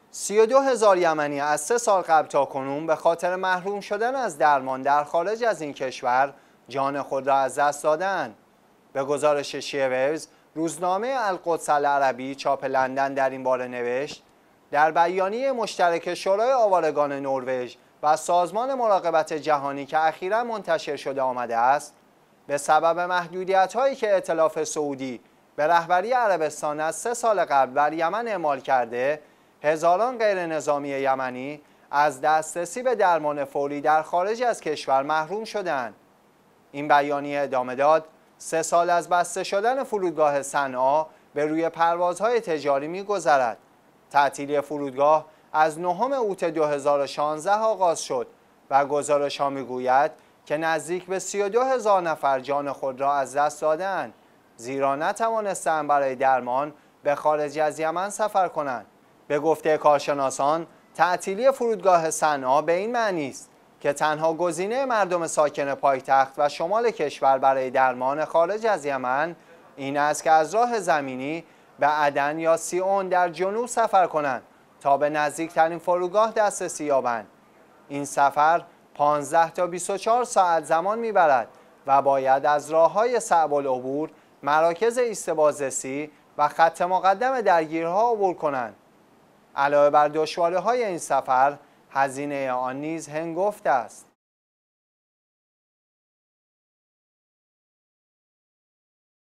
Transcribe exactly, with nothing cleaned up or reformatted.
سی و دو هزار یمنی از سه سال قبل تا کنون به خاطر محروم شدن از درمان در خارج از این کشور جان خود را از دست دادند. به گزارش شیوز، روزنامه القدس العربی چاپ لندن در این باره نوشت: در بیانیه مشترک شورای آوارگان نروژ و سازمان مراقبت جهانی که اخیراً منتشر شده آمده است، به سبب محدودیت‌هایی که ائتلاف سعودی به رهبری عربستان از سه سال قبل بر یمن اعمال کرده، هزاران غیر نظامی یمنی از دسترسی به درمان فوری در خارج از کشور محروم شدند. این بیانیه ادامه داد: سه سال از بسته شدن فرودگاه صنعا به روی پروازهای تجاری می‌گذرد. تعطیلی فرودگاه از نهم اوت دو هزار و شانزده آغاز شد و گزارش‌ها می‌گوید که نزدیک به سی و دو هزار نفر جان خود را از دست دادند، زیرا نتوانستند برای درمان به خارج از یمن سفر کنند. به گفته کارشناسان، تعطیلی فرودگاه صنعا به این معنی است که تنها گزینه مردم ساکن پایتخت و شمال کشور برای درمان خارج از یمن این است که از راه زمینی به عدن یا سیئون در جنوب سفر کنند تا به نزدیکترین فرودگاه دسترسی یابند. این سفر پانزده تا بیست و چهار ساعت زمان میبرد و باید از راه‌های صعب العبور، مراکز ایست بازرسی و خط مقدم درگیرها عبور کنند. علاوه بر دشواری‌های این سفر، هزینه آن نیز هنگفت است.